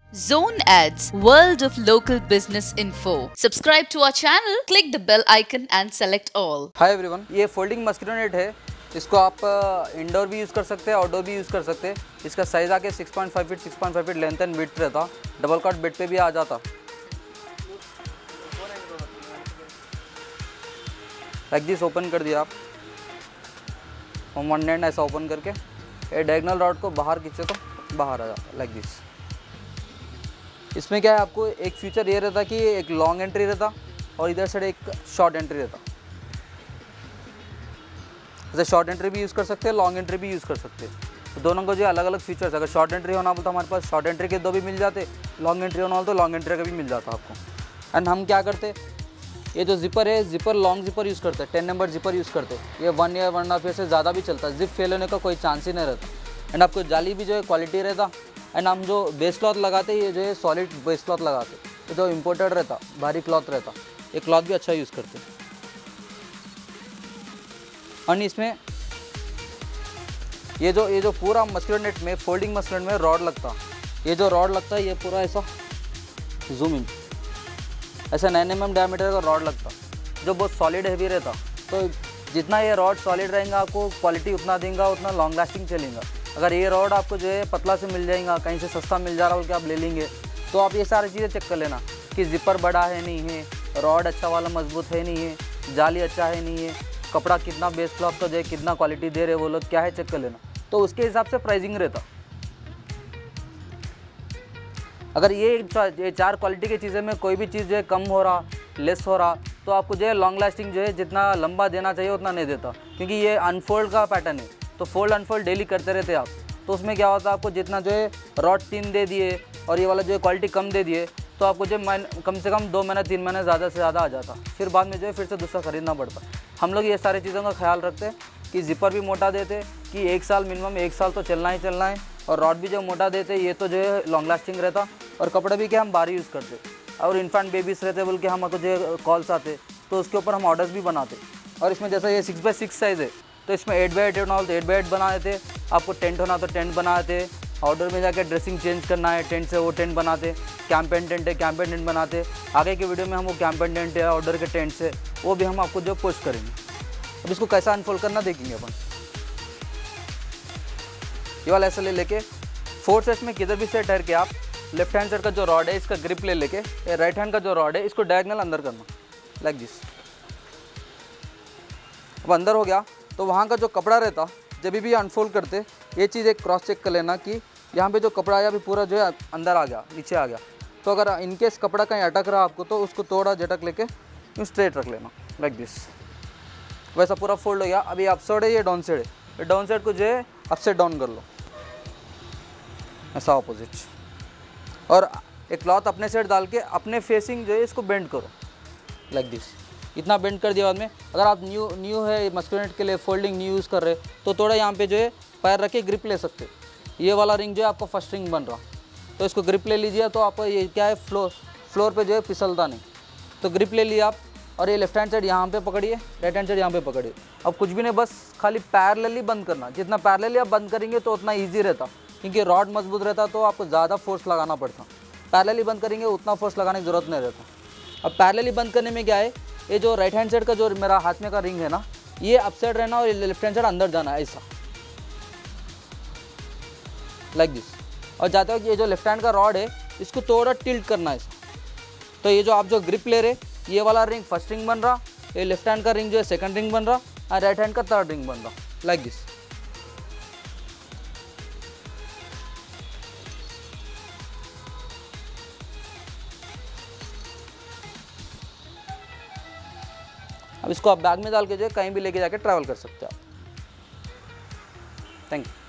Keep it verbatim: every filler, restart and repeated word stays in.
Zone Ads, World of Local Business Info. Subscribe to our channel, click the bell icon and select all. Hi everyone, ये folding mosquito net है। इसको आप indoor भी use कर सकते हैं, outdoor भी यूज़ कर सकते हैं। इसका साइज़ आके six point five feet six point five feet length and width रहता। डबल कॉट बेड पे भी आ जाता। लाइक दिस ओपन कर दिया आप, वन एंड ऐसा ओपन करके ये डायगोनल रॉड को बाहर खींचे तो बाहर आ जाता लाइक दिस। इसमें क्या है, आपको एक फीचर ये रहता कि एक लॉन्ग एंट्री रहता और इधर से एक शॉर्ट एंट्री रहता। जैसे शॉर्ट एंट्री भी यूज़ कर सकते हैं, लॉन्ग एंट्री भी यूज़ कर सकते हैं। तो दोनों को जो अलग अलग फीचर्स, अगर शॉर्ट एंट्री होना हो तो हमारे पास शॉर्ट एंट्री के दो भी मिल जाते, लॉन्ग एंट्री होना हो तो लॉन्ग एंट्री का भी मिल जाता आपको। एंड हम क्या करते, ये जो जिपर है, जिपर लॉन्ग जिपर यूज़ करते हैं, टेन नंबर जिपर यूज़ करते हैं। ये one year one and half year से ज़्यादा भी चलता है, जिप फेल होने का कोई चांस ही नहीं रहता। एंड आपको जाली भी जो है क्वालिटी रहता। एंड हम जो बेस क्लॉथ लगाते हैं, ये जो है सॉलिड बेस क्लॉथ लगाते हैं। ये जो इम्पोर्टेड रहता, भारी क्लॉथ रहता, ये क्लॉथ भी अच्छा यूज़ करते हैं। और इसमें ये जो ये जो पूरा मस्किटो नेट में, फोल्डिंग मस्किटो नेट में रॉड लगता, ये जो रॉड लगता है ये पूरा ऐसा जूम इन, ऐसा नाइन एम एम डायमीटर का रॉड लगता, जो बहुत सॉलिड हैवी रहता। तो जितना ये रॉड सॉलिड रहेगा, आपको क्वालिटी उतना देगा, उतना लॉन्ग लास्टिंग चलेगा। अगर ये रॉड आपको जो है पतला से मिल जाएगा, कहीं से सस्ता मिल जा रहा हो कि आप ले लेंगे, तो आप ये सारी चीज़ें चेक कर लेना कि जिपर बड़ा है नहीं है, रॉड अच्छा वाला मजबूत है नहीं है, जाली अच्छा है नहीं है, कपड़ा कितना बेस क्लॉथ का जो है कितना क्वालिटी दे रहे वो लोग क्या है चेक कर लेना। तो उसके हिसाब से प्राइसिंग रहता। अगर ये ये चार क्वालिटी की चीज़ें में कोई भी चीज़ जो है कम हो रहा, लेस हो रहा, तो आपको जो है लॉन्ग लास्टिंग जो है जितना लंबा देना चाहिए उतना नहीं देता। क्योंकि ये अनफोल्ड का पैटर्न है, तो फोल्ड अनफोल्ड डेली करते रहते आप। तो उसमें क्या होता है, आपको जितना जो है रॉड तीन दे दिए और ये वाला जो है क्वालिटी कम दे दिए, तो आपको जो है कम से कम दो महीने तीन महीने ज़्यादा से ज़्यादा आ जाता। फिर बाद में जो है फिर से दूसरा ख़रीदना पड़ता। हम लोग ये सारी चीज़ों का ख्याल रखते हैं कि जिपर भी मोटा देते कि एक साल मिनिमम एक साल तो चलना ही चलना है, और रॉड भी जो मोटा देते ये तो जो है लॉन्ग लास्टिंग रहता। और कपड़े भी क्या हम बारी यूज़ करते, और इन्फेंट बेबीज़ रहते बोल के हमको जो कॉल्स आते, तो उसके ऊपर हम ऑर्डर्स भी बनाते। और इसमें जैसा ये सिक्स बाई सिक्स साइज़ है, तो इसमें एट बाई एट होना हो तो एट बाई एट बना देते। आपको टेंट होना तो टेंट बना देते। आउटडोर में जाकर ड्रेसिंग चेंज करना है टेंट से, वो टेंट बनाते। कैंपेन टेंट है, कैंपेन टेंट बनाते। आगे के वीडियो में हम वो कैंपेन टेंट है आउटडोर के टेंट से, वो भी हम आपको जो पोस्ट करेंगे। अब इसको कैसा अनफोल्ड करना देखेंगे अपन। ये वाला ऐसा ले लेके फोर सेट्स में किधर भी से ठहर के आप लेफ्ट हैंड साइड का जो रॉड है इसका ग्रिप ले लेके, राइट हैंड का जो रॉड है इसको डायगोनल अंदर करना लाइक दिस। अब अंदर हो गया तो वहाँ का जो कपड़ा रहता, जब भी अनफोल्ड करते ये चीज़ एक क्रॉस चेक कर लेना कि यहाँ पे जो कपड़ा आया अभी पूरा जो है अंदर आ गया, नीचे आ गया। तो अगर इनकेस कपड़ा कहीं अटक रहा आपको, तो उसको थोड़ा झटक लेके यूँ स्ट्रेट रख लेना लाइक दिस। वैसा पूरा फोल्ड हो गया। अभी अप साइड है, ये डाउन साइड है, ये डाउन साइड को जो है अपसाइड डाउन कर लो, ऐसा ऑपोजिट। और एक क्लॉथ अपने साइड डाल के अपने फेसिंग जो है इसको बेंड करो लाइक दिस। इतना बेंड कर दिया बाद में, अगर आप न्यू न्यू है मस्किटो नेट के लिए फोल्डिंग न्यू यूज़ कर रहे, तो थोड़ा यहाँ पे जो है पैर रख के ग्रिप ले सकते। ये वाला रिंग जो है आपका फर्स्ट रिंग बन रहा, तो इसको ग्रिप ले लीजिए, तो आपको ये क्या है फ्लोर फ्लोर पे जो है फिसलता नहीं। तो ग्रिप ले लिया आप, और ये लेफ्ट हैंड साइड यहाँ पे पकड़िए, राइट हैंड साइड यहाँ पे पकड़िए। अब कुछ भी नहीं, बस खाली पैरेलली बंद करना। जितना पैरेलली आप बंद करेंगे तो उतना ईजी रहता, क्योंकि रॉड मजबूत रहता तो आपको ज़्यादा फोर्स लगाना पड़ता। पैरेलली बंद करेंगे उतना फोर्स लगाने की ज़रूरत नहीं रहता। अब पैरेलली बंद करने में क्या है, ये जो राइट हैंड साइड का जो मेरा हाथ में का रिंग है ना, ये अप साइड रहना और लेफ्ट हैंड साइड अंदर जाना है ऐसा लाइक दिस। और जाते हो कि ये जो लेफ्ट हैंड का रॉड है इसको थोड़ा टिल्ट करना है ऐसा। तो ये जो आप जो ग्रिप ले रहे, ये वाला रिंग फर्स्ट रिंग बन रहा, ये लेफ्ट हैंड का रिंग जो है सेकंड रिंग बन रहा, और राइट हैंड का थर्ड रिंग बन रहा लाइक दिस। अब इसको आप बैग में डाल के जो है कहीं भी लेके जाके ट्रैवल कर सकते हो आप। Thank you.